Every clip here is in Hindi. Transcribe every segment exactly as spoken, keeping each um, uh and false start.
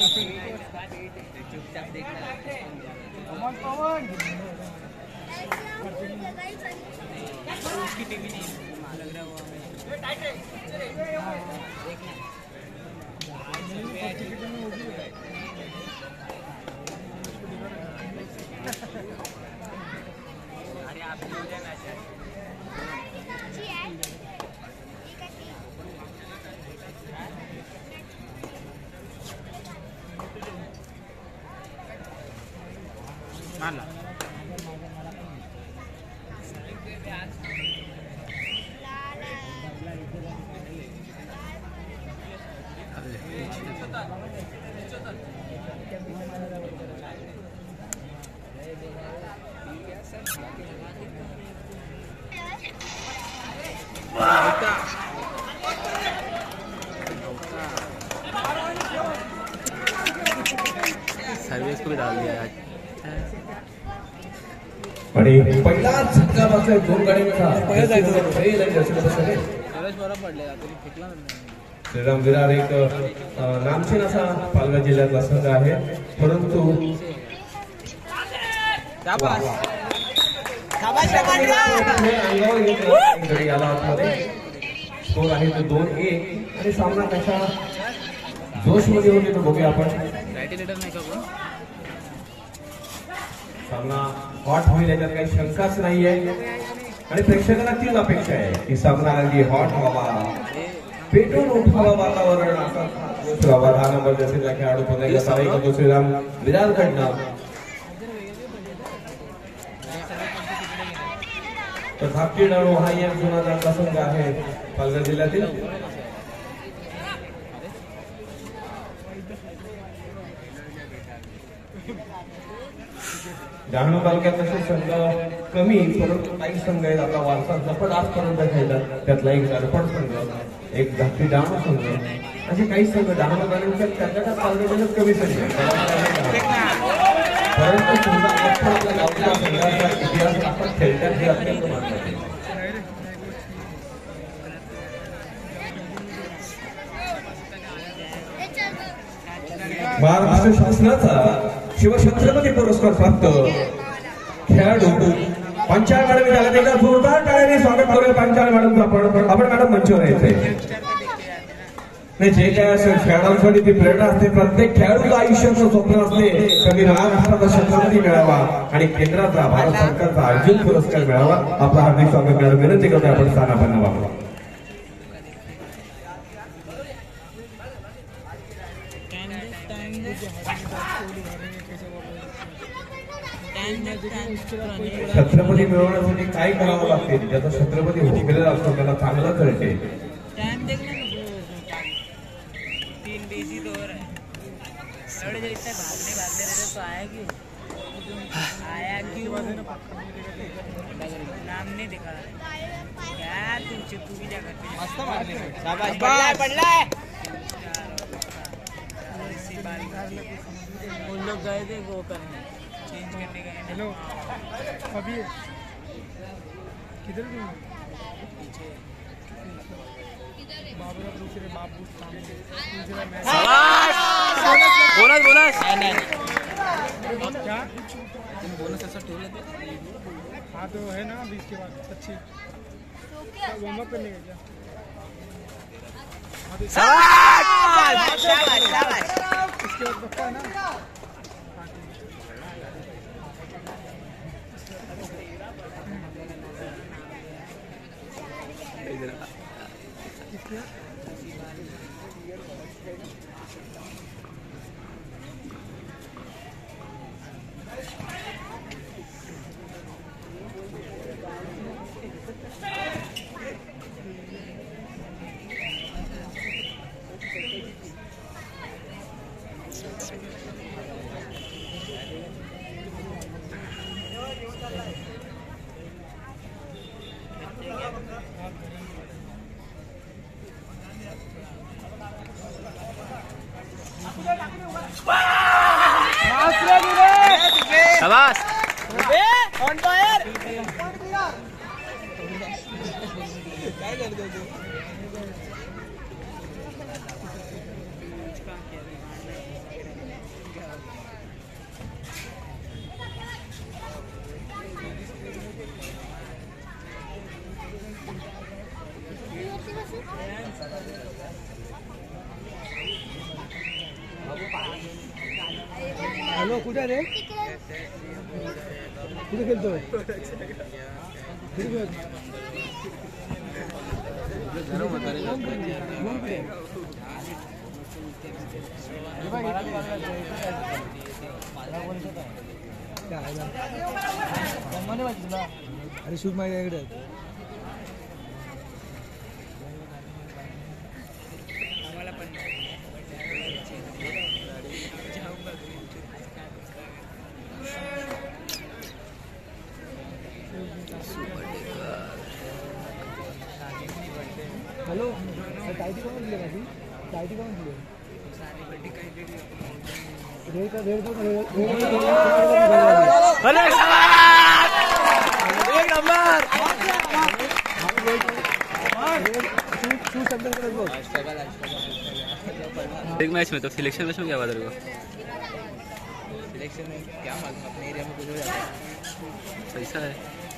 चुपचाप देखना उसकी टीवी नहीं लग रहा वो अरे आप माला सर्विस को भी डाल दिया आज आणि पहिला झटका बसलाय दोन गाड्यांचा श्रीराम विरार एक नामचीन असा पालघर जिल्ह्यातला संघ आहे परंतु स्कोर आहे तो दोन एक आणि सामना कशा जोश मध्ये होते तो बघूया आपण सामना हॉट होईल याच्यात काही शंकाच नाहीये आणि प्रेक्षकांना तीच अपेक्षा आहे की सामना अगदी हॉट व्हावा पेटून उठावा वातावरण असा दहा नंबर जसेला खेळाडू पुन्हा एकदा सारा करतो श्रीराम विरारकडनं तर धाकटी डाणू हा एक जुना चांगला संघ आहे पालघर जिल्ह्यातील डहाणू तालुक्यात तसे संघ कमी परंतु काही संघ आहेत आपला वारसा जपत आजपर्यंत खेळतात त्यातला एक दर्पण संघ एक धाकटी डहाणू संघ असे काही संघ डहाणू तालुक्यात त्याच्या पालघर कमी संघ परंतु समजा आपल्या गावच्या संघाचा इतिहास आपण खेळतात हे अत्यंत महत्त्वाचे महाराष्ट्र शासनाचा शिवछत्रपती पुरस्कार प्राप्त खेळाडू पंचाळ मॅडम झाला एकदा जोरदार टाळ्याने स्वागत करूया पंचाळ मॅडमचं आपण आपण मॅडम मंचावर यायचंय नाही जे काय असेल खेळाडूंसाठी ती प्रेरणा असते प्रत्येक खेळाडूचं आयुष्याचं स्वप्न असते कधी महाराष्ट्राचा छत्रपती मिळावा आणि केंद्राचा भारत सरकारचा अर्जुन पुरस्कार मिळावा आपला हार्दिक स्वागत करण्याची विनंती करतोय आपण स्थानापन्न व्हावं छत्रपती मिळवण्यासाठी काय करावं लागते ज्याचा छत्रपती हुकलेला असतो त्याला चांगलं कळते तीन बीसी तो हो रहा है लड़े जो इतने भागने भागने रहे तो आया क्यों आया क्यों नाम नहीं दिखा क्या तू तू भी जा करते मस्त मार दे शाबाश पड़ला है पड़ला है उन लोग गए थे वो करने चेंज करने गए हेलो अभी किधर गए पीछे बाबू दूसरे बाबू बोनस बोनस क्या तुम बोनस ऐसा ठेव लेते हाँ तो है ना बीस के बाद अच्छी होमवर्क करने का क्या शाबाश शाबाश शाबाश इसके बाद पक्का है ना शाबाश ऑन फायर काय करतो तू हॅलो कुठे रे कुठे खेळतोय अरे शूट माझ्याकडे हेलो टाइटी कौन दिले भाई टाइटी कौन दिले रेड का रेड का अरे एक नंबर एक मैच में तो सिलेक्शन मैच में क्या बात है सिलेक्शन में क्या मालूम अपने एरिया में कुछ हो जाता है ऐसा है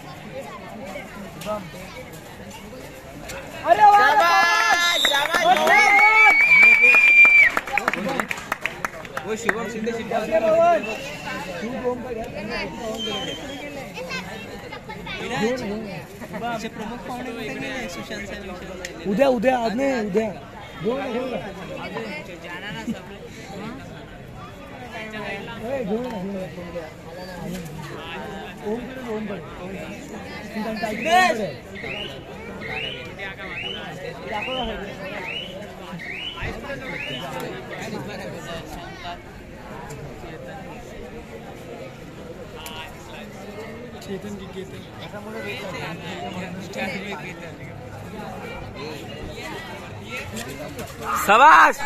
अरे शाबाश शाबाश वो शिवम शिंदे शिंदे प्रमुख पाहुणे सुशांत उद्या उद्या आज नाही उद्या चेतन की केतन शाबाश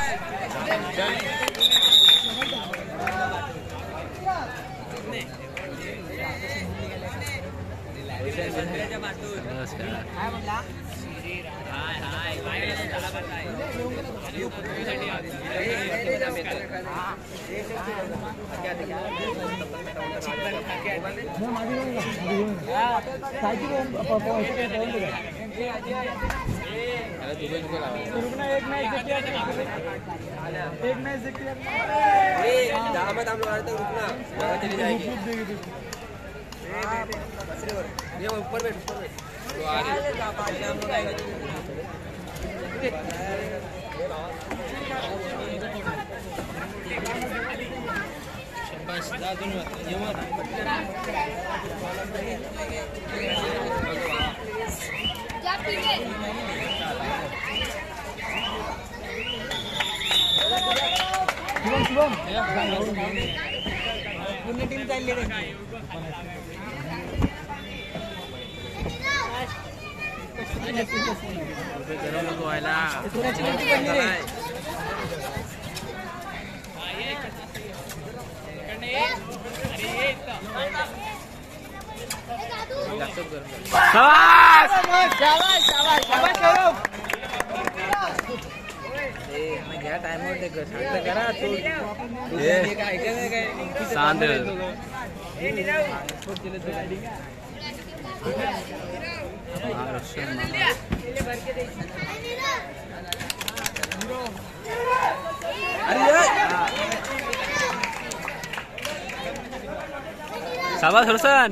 एक मैच देखिए जहाँ मत हम लोग आते रुकना चली जाएगी ये ऊपर बैठ ऊपर बैठ तो आ रही बस दादुन ये मत जा पीछे शुभम शुभम पूर्ण टीम चालली रे जरा लोग व्हायला कोणाची गलती पडली रे शाबाश शाबाश शाबाश शाबाश करो ए मैं गया टाइम आउट देकर शांत करा तू ये काय काय काय शांत ए नीरव छोड़ चले तो राइडिंग शाबाश रोशन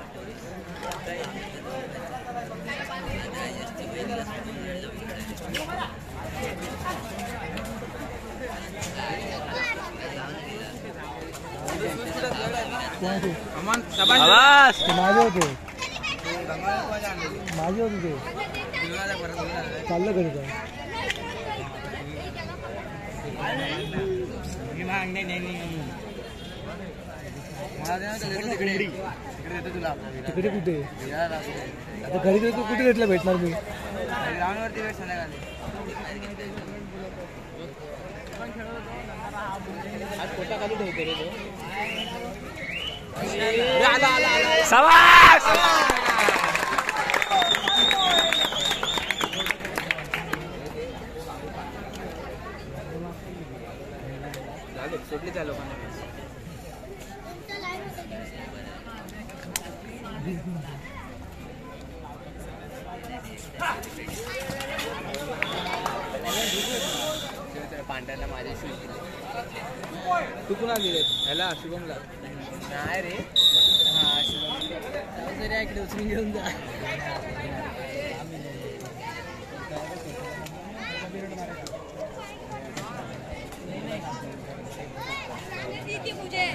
अमन शाबाश शाबाश माझे होते माझे होते ते चाललं घरी काय तिकडे कुठे आता घरी तू कुठे घेतलं भेटणार मी ग्राउंडवरती भेट संध्याकाळी आज कोटा खाली ठेवते रे तो शाबाश सोडली त्या लोकांना पांढऱ्याला माझ्या शूज तू कुणा दिले ह्याला शुभमला नाही रे हा शुभम जरी इकडे उचलून घेऊन जा मुझे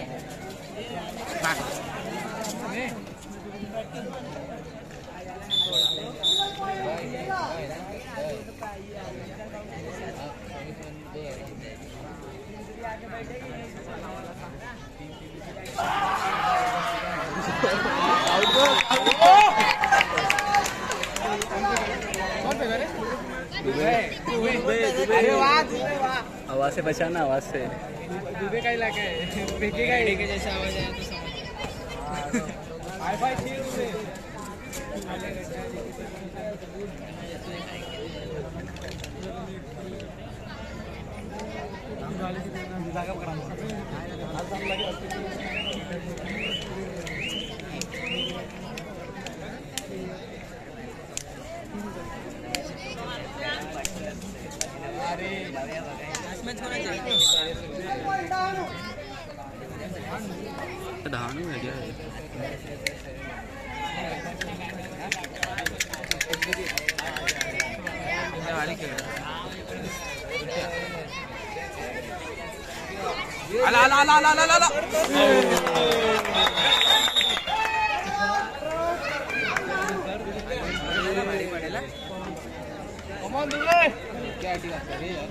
आवाज से बचाना आवाज से दुबे का इलाका है फेंकेगा एडी के जैसा आवाज आया तो समझ हाई फाई ठीक दुबे धानु है क्या अला अला अला अला अला अला कमान दुबे क्या ठीक है यार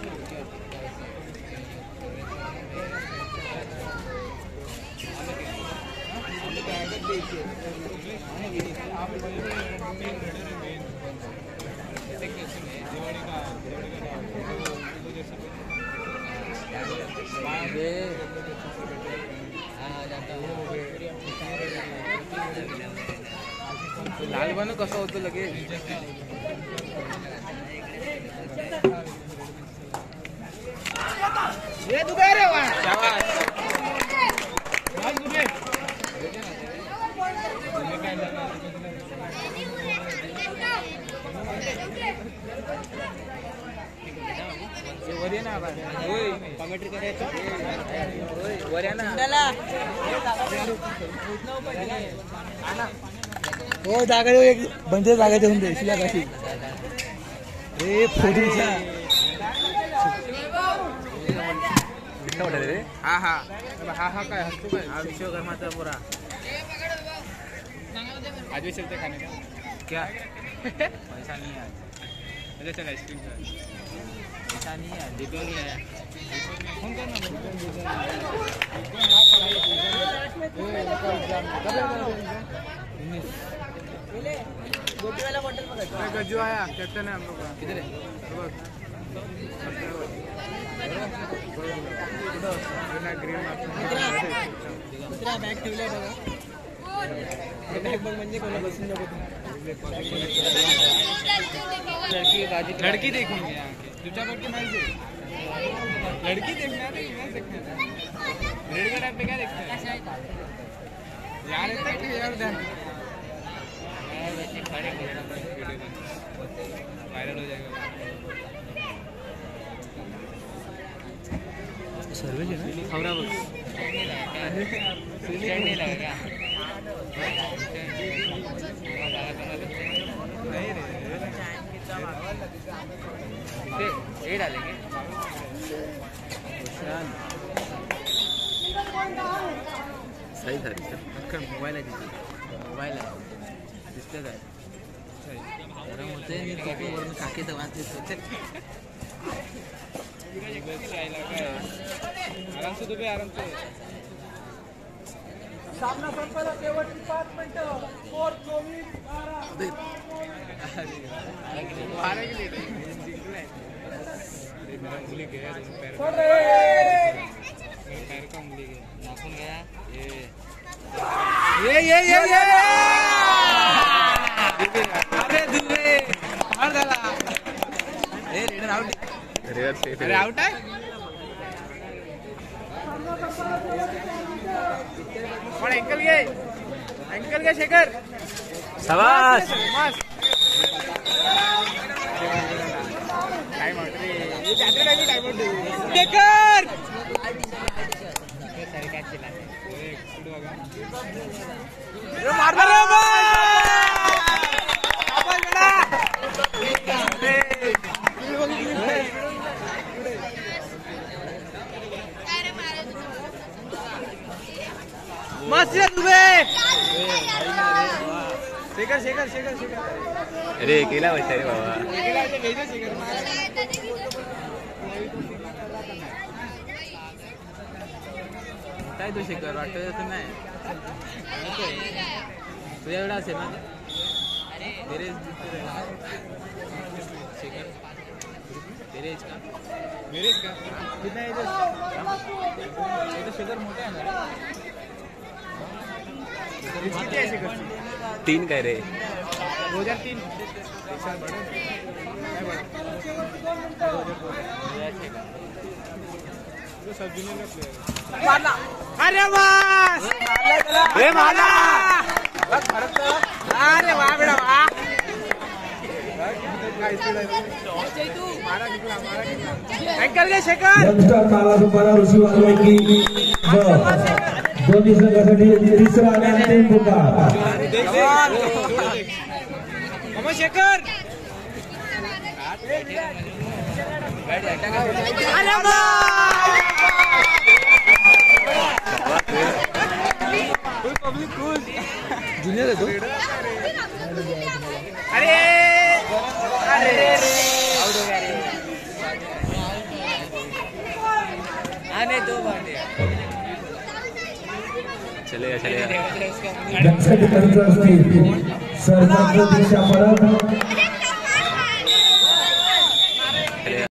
लाल बनू कसं होतं लगेच ये दुबे रे वा शाबाश शाबाश दुबे वरियाना ओय कमेंट्री करायचं ओय वरियाना हो जागा एक बंदे जागा देऊन दे शिला कशी रे फोटोचा हा हा हा हा काय हसतो काय हा विश्वकर्माचा पुरा आज भी चलते खाने का क्या पैसा नहीं है आज चल आइसक्रीम का पैसा नहीं है दीपक नहीं है फोन करना गोटी वाला बॉटल पकड़ गज्जू आया कैप्टन है हम लोग का किधर है ग्रीन बॅग ठेवलाय बघा बॅग बघ म्हणजे कोणा बसून नको लड़की बाजी लड़की देखनी है दूसरा पट के मैच लड़की देखना है मैच देखना है रेड का टाइम पे क्या देखते हैं यार इतना यार ध्यान वैसे खड़े वायरल हो जाएगा सर्वे है ना खबरा बस स्टैंड नहीं लगेगा नहीं रे ये डालेंगे सही था इसका मोबाइल है मोबाइल है डिस्प्ले है गरम होते हैं कॉपी वरून काके दवाते होते आराम से दुबे आराम से सामना संपला शेवटची पाच मिनिटं स्कोर चोवीस बारा गेले जिंकलाय मेरा मुली गया पैर पैर का मुली गया नाखून गया ये ये ये ये ये अरे दुबे मार डाला ए लीडर आउट रिवर्स सेफ अरे आउट है और एंकल गए एंकल गए शेखर शाबाश टाइम आउट रे ये जाते टाइम टाइम आउट शेखर मस्त है तुझे शेखर शेखर शेखर शेखर अरे अकेला बच्चा रे बाबा अकेला ऐसे भेजो शेखर काय तो शेखर वाटतं तसं नाही तुझ्या एवढा असेल ना तेरे शेखर तेरे एज का मेरे एज का कितना एज है तो शेखर मोठे आहे ना किती आहे शेखर तीन काय रे दो हजार तीन अरे वाह अरे माला अरे वाह बेटा वाह अंकल के शेखर यंगस्टर काला सुपारा ऋषी वाल्मिकी दोन्ही संघासाठी तिसरा आणि अंतिम पुकार शेखर अरे पब्लिक खुश जूनियर है तो अरे अरे आने दो बार चलेगा चलेगा जनसाठी असतील सरपंच दीक्षा परब